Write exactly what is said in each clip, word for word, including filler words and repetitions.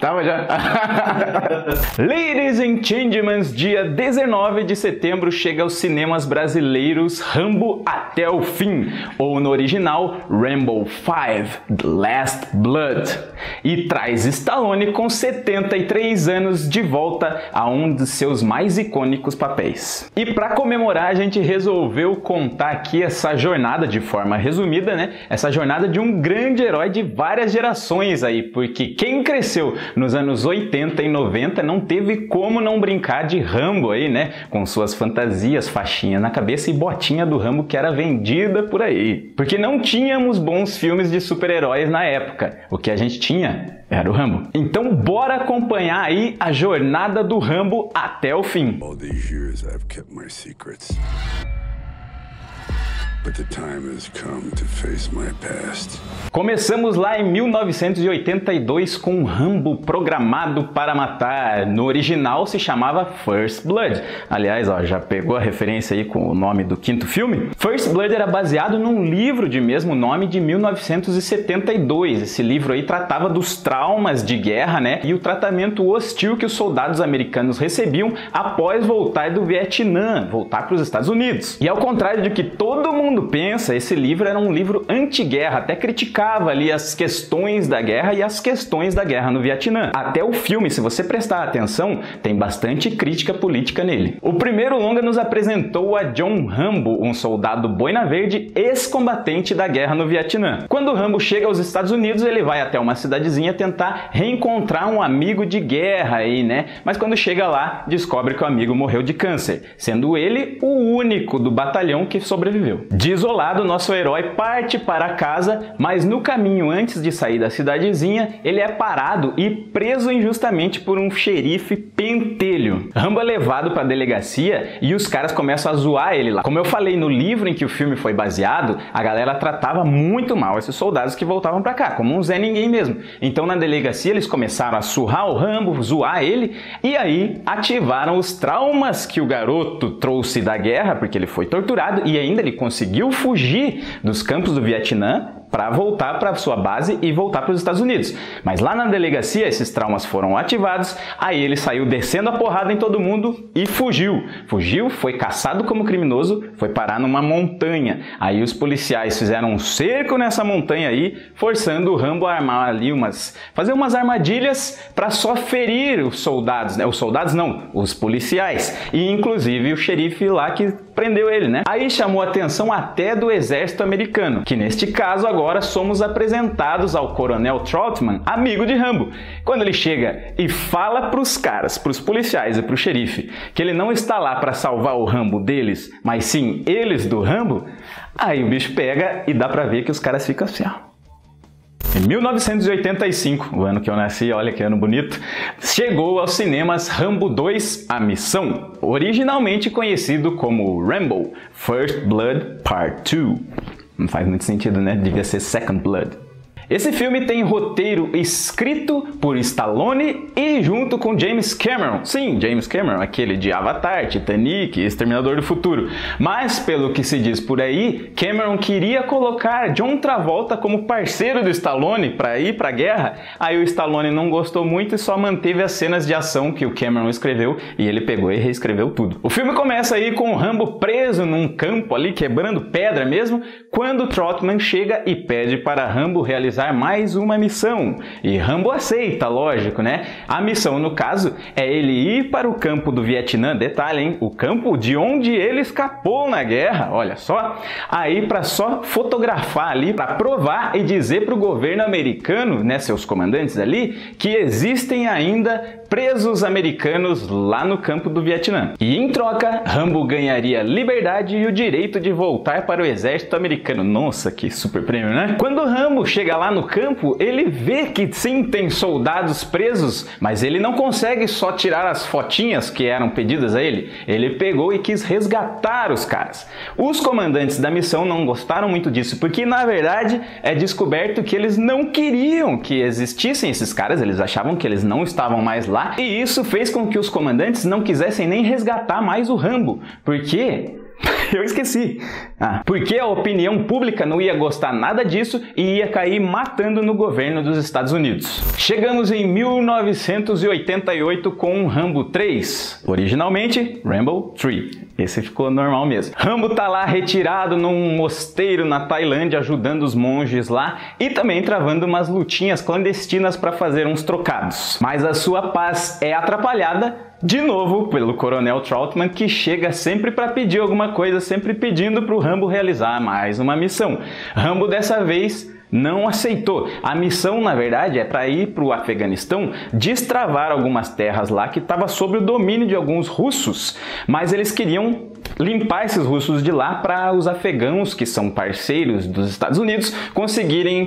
Tava já. Ladies and Gentlemen, dia dezenove de setembro chega aos cinemas brasileiros Rambo Até o Fim, ou no original Rambo cinco, The Last Blood, e traz Stallone com setenta e três anos de volta a um de seus mais icônicos papéis. E para comemorar a gente resolveu contar aqui essa jornada de forma resumida, né? Essa jornada de um grande herói de várias gerações aí, porque quem cresceu nos anos oitenta e noventa não teve como não brincar de Rambo aí, né? Com suas fantasias, faixinha na cabeça e botinha do Rambo que era vendida por aí. Porque não tínhamos bons filmes de super-heróis na época. O que a gente tinha era o Rambo. Então bora acompanhar aí a jornada do Rambo até o fim. All these years I've kept my secrets. But the time has come to face my past. Começamos lá em mil novecentos e oitenta e dois com Rambo Programado para Matar. No original se chamava First Blood. Aliás, ó, já pegou a referência aí com o nome do quinto filme? First Blood era baseado num livro de mesmo nome de mil novecentos e setenta e dois. Esse livro aí tratava dos traumas de guerra, né? E o tratamento hostil que os soldados americanos recebiam após voltar do Vietnã, voltar para os Estados Unidos. E ao contrário de que todo mundo pensa, esse livro era um livro anti-guerra, até criticava ali as questões da guerra e as questões da guerra no Vietnã. Até o filme, se você prestar atenção, tem bastante crítica política nele. O primeiro longa nos apresentou a John Rambo, um soldado boina verde, ex-combatente da guerra no Vietnã. Quando Rambo chega aos Estados Unidos, ele vai até uma cidadezinha tentar reencontrar um amigo de guerra aí, né? Mas quando chega lá, descobre que o amigo morreu de câncer, sendo ele o único do batalhão que sobreviveu. Desolado, nosso herói parte para casa, mas no caminho antes de sair da cidadezinha, ele é parado e preso injustamente por um xerife pentelho. Rambo é levado para a delegacia e os caras começam a zoar ele lá. Como eu falei no livro em que o filme foi baseado, a galera tratava muito mal esses soldados que voltavam para cá, como um Zé Ninguém mesmo. Então na delegacia eles começaram a surrar o Rambo, zoar ele, e aí ativaram os traumas que o garoto trouxe da guerra, porque ele foi torturado e ainda ele conseguiu conseguiu fugir dos campos do Vietnã para voltar para sua base e voltar para os Estados Unidos. Mas lá na delegacia esses traumas foram ativados, aí ele saiu descendo a porrada em todo mundo e fugiu. Fugiu, foi caçado como criminoso, foi parar numa montanha. Aí os policiais fizeram um cerco nessa montanha aí, forçando o Rambo a armar ali umas... fazer umas armadilhas para só ferir os soldados, né? Os soldados não, os policiais. E inclusive o xerife lá que prendeu ele, né? Aí chamou a atenção até do exército americano, que neste caso agora Agora somos apresentados ao Coronel Troutman, amigo de Rambo. Quando ele chega e fala para os caras, para os policiais e para o xerife, que ele não está lá para salvar o Rambo deles, mas sim eles do Rambo, aí o bicho pega e dá para ver que os caras ficam assim, ó. Em mil novecentos e oitenta e cinco, o ano que eu nasci, olha que ano bonito, chegou aos cinemas Rambo dois, A Missão, originalmente conhecido como Rambo First Blood Part dois. Não faz muito sentido, né? Devia ser Second Blood. Esse filme tem roteiro escrito por Stallone e junto com James Cameron. Sim, James Cameron, aquele de Avatar, Titanic, Exterminador do Futuro. Mas, pelo que se diz por aí, Cameron queria colocar John Travolta como parceiro do Stallone para ir para a guerra. Aí o Stallone não gostou muito e só manteve as cenas de ação que o Cameron escreveu e ele pegou e reescreveu tudo. O filme começa aí com o Rambo preso num campo ali, quebrando pedra mesmo, quando Troutman chega e pede para Rambo realizar mais uma missão. E Rambo aceita, lógico, né? A missão, no caso, é ele ir para o campo do Vietnã, detalhe, hein? O campo de onde ele escapou na guerra, olha só. Aí para só fotografar ali, para provar e dizer para o governo americano, né, seus comandantes ali, que existem ainda presos americanos lá no campo do Vietnã. E em troca, Rambo ganharia liberdade e o direito de voltar para o exército americano. Nossa, que super prêmio, né? Quando Rambo chega lá no campo, ele vê que sim, tem soldados presos, mas ele não consegue só tirar as fotinhas que eram pedidas a ele. Ele pegou e quis resgatar os caras. Os comandantes da missão não gostaram muito disso, porque na verdade é descoberto que eles não queriam que existissem esses caras, eles achavam que eles não estavam mais lá, e isso fez com que os comandantes não quisessem nem resgatar mais o Rambo, porque Eu esqueci. Ah, porque a opinião pública não ia gostar nada disso e ia cair matando no governo dos Estados Unidos. Chegamos em mil novecentos e oitenta e oito com Rambo três. Originalmente, Rambo três. Esse ficou normal mesmo. Rambo tá lá retirado num mosteiro na Tailândia, ajudando os monges lá e também travando umas lutinhas clandestinas para fazer uns trocados. Mas a sua paz é atrapalhada de novo pelo Coronel Trautman, que chega sempre para pedir alguma coisa, sempre pedindo para o Rambo realizar mais uma missão. Rambo dessa vez não aceitou. A missão, na verdade, é para ir para o Afeganistão destravar algumas terras lá que estavam sob o domínio de alguns russos, mas eles queriam limpar esses russos de lá para os afegãos, que são parceiros dos Estados Unidos, conseguirem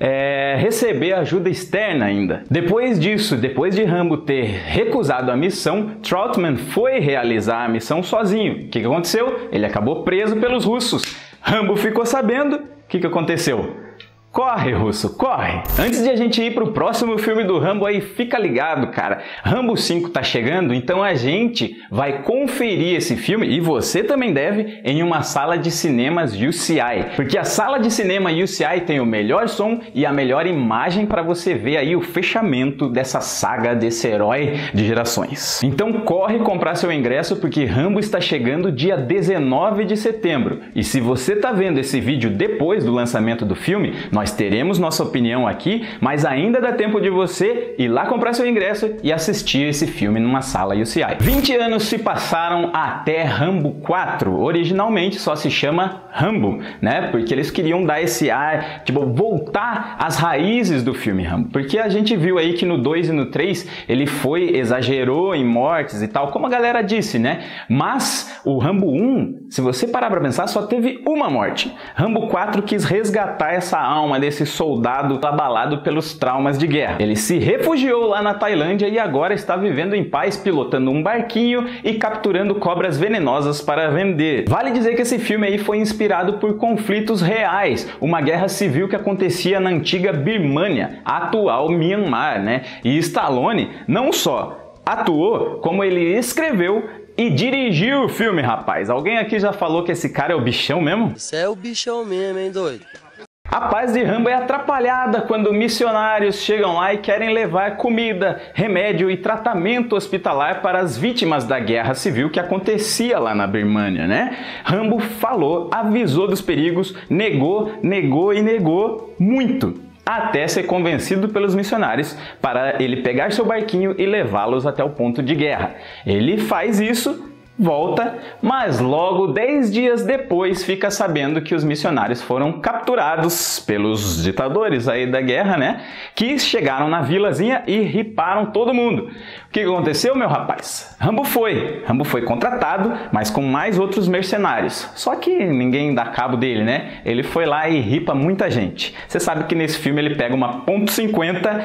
É, receber ajuda externa ainda. Depois disso, depois de Rambo ter recusado a missão, Trautman foi realizar a missão sozinho. O que, que aconteceu? Ele acabou preso pelos russos. Rambo ficou sabendo. O que, que aconteceu? Corre, russo, corre! Antes de a gente ir pro próximo filme do Rambo aí, fica ligado, cara. Rambo cinco tá chegando, então a gente vai conferir esse filme, e você também deve, em uma sala de cinemas U C I. Porque a sala de cinema U C I tem o melhor som e a melhor imagem para você ver aí o fechamento dessa saga, desse herói de gerações. Então corre comprar seu ingresso, porque Rambo está chegando dia dezenove de setembro. E se você tá vendo esse vídeo depois do lançamento do filme, nós teremos nossa opinião aqui, mas ainda dá tempo de você ir lá comprar seu ingresso e assistir esse filme numa sala U C I. vinte anos se passaram até Rambo quatro. Originalmente só se chama Rambo, né? Porque eles queriam dar esse ar, tipo, voltar às raízes do filme Rambo. Porque a gente viu aí que no dois e no três ele foi, exagerou em mortes e tal, como a galera disse, né? Mas o Rambo um, se você parar pra pensar, só teve uma morte. Rambo quatro quis resgatar essa alma desse soldado abalado pelos traumas de guerra. Ele se refugiou lá na Tailândia e agora está vivendo em paz, pilotando um barquinho e capturando cobras venenosas para vender. Vale dizer que esse filme aí foi inspirado por conflitos reais, uma guerra civil que acontecia na antiga Birmânia, atual Myanmar, né? E Stallone não só atuou, como ele escreveu e dirigiu o filme, rapaz. Alguém aqui já falou que esse cara é o bichão mesmo? Isso é o bichão mesmo, hein, doido? A paz de Rambo é atrapalhada quando missionários chegam lá e querem levar comida, remédio e tratamento hospitalar para as vítimas da guerra civil que acontecia lá na Birmânia, né? Rambo falou, avisou dos perigos, negou, negou e negou muito, até ser convencido pelos missionários para ele pegar seu barquinho e levá-los até o ponto de guerra. Ele faz isso, volta, mas logo dez dias depois fica sabendo que os missionários foram capturados pelos ditadores aí da guerra, né? Que chegaram na vilazinha e riparam todo mundo. O que aconteceu, meu rapaz? Rambo foi. Rambo foi contratado, mas com mais outros mercenários. Só que ninguém dá cabo dele, né? Ele foi lá e ripa muita gente. Você sabe que nesse filme ele pega uma ponto cinquenta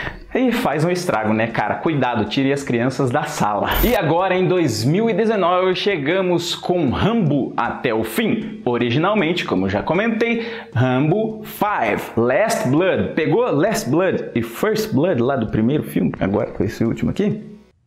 e faz um estrago, né, cara? Cuidado, tire as crianças da sala. E agora, em dois mil e dezenove, chegamos com Rambo até o fim. Originalmente, como já comentei, Rambo cinco, Last Blood. Pegou Last Blood e First Blood lá do primeiro filme, agora com esse último aqui?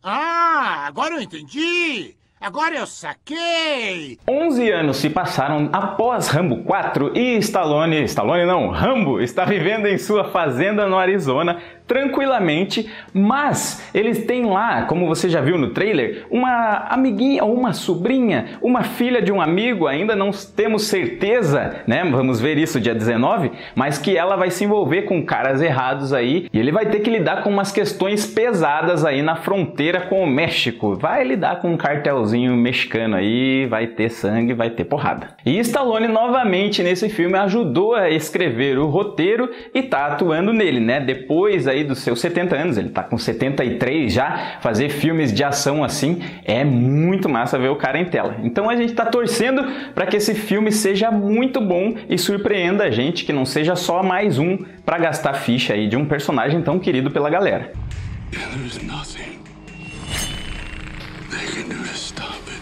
Ah, agora eu entendi! Agora eu saquei! onze anos se passaram após Rambo quatro e Stallone, Stallone não, Rambo está vivendo em sua fazenda no Arizona tranquilamente, mas eles têm lá, como você já viu no trailer, uma amiguinha ou uma sobrinha, uma filha de um amigo, ainda não temos certeza, né? Vamos ver isso dia dezenove, mas que ela vai se envolver com caras errados aí e ele vai ter que lidar com umas questões pesadas aí na fronteira com o México. Vai lidar com um cartelzinho mexicano aí, vai ter sangue, vai ter porrada. E Stallone novamente nesse filme ajudou a escrever o roteiro e tá atuando nele, né? Depois aí dos seus setenta anos, ele tá com setenta e três já, fazer filmes de ação assim é muito massa ver o cara em tela. Então a gente tá torcendo para que esse filme seja muito bom e surpreenda a gente, que não seja só mais um para gastar ficha aí de um personagem tão querido pela galera. There's nothing they can do to stop it.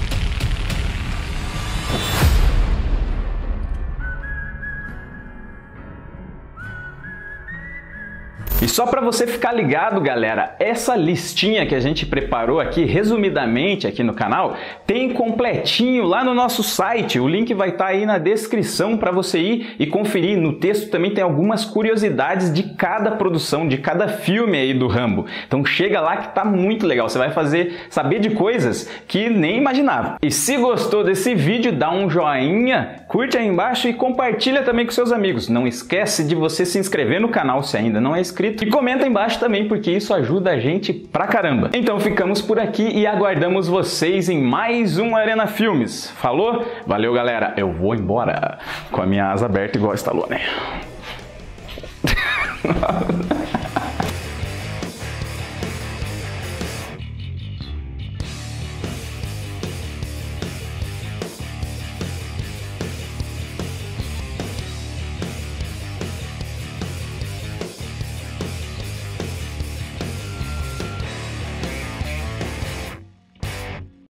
E só para você ficar ligado, galera, essa listinha que a gente preparou aqui, resumidamente aqui no canal, tem completinho lá no nosso site. O link vai estar aí na descrição para você ir e conferir. No texto também tem algumas curiosidades de cada produção, de cada filme aí do Rambo. Então chega lá que tá muito legal. Você vai fazer saber de coisas que nem imaginava. E se gostou desse vídeo, dá um joinha, curte aí embaixo e compartilha também com seus amigos. Não esquece de você se inscrever no canal se ainda não é inscrito e comenta aí embaixo também, porque isso ajuda a gente pra caramba. Então ficamos por aqui e aguardamos vocês em mais um Arena Filmes. Falou? Valeu, galera. Eu vou embora com a minha asa aberta igual a Stallone.